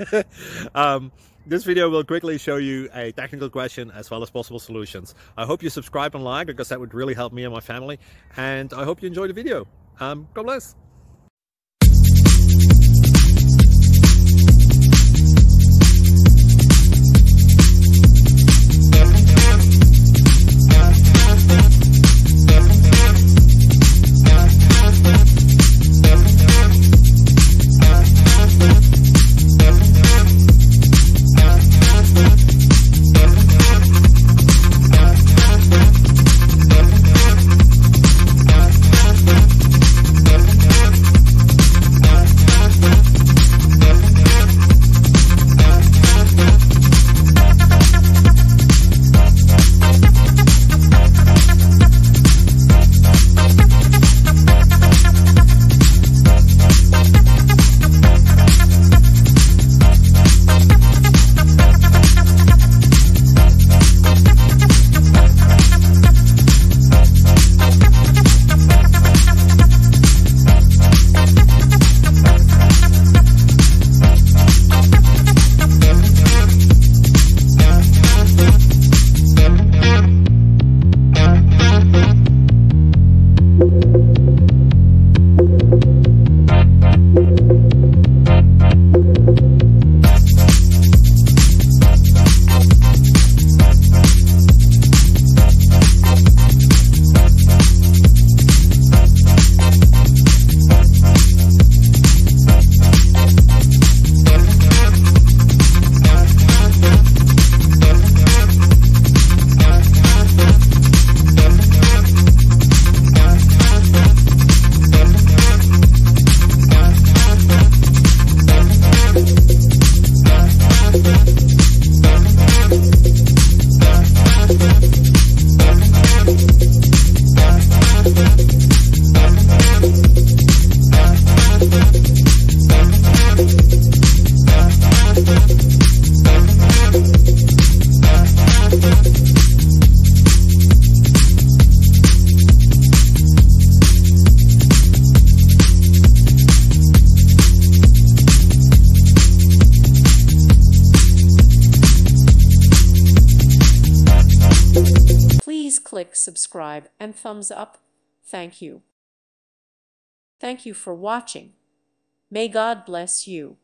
This video will quickly show you a technical question as well as possible solutions. I hope you subscribe and like, because that would really help me and my family. And I hope you enjoy the video. God bless. Please click subscribe and thumbs up. Thank you. Thank you for watching. May God bless you.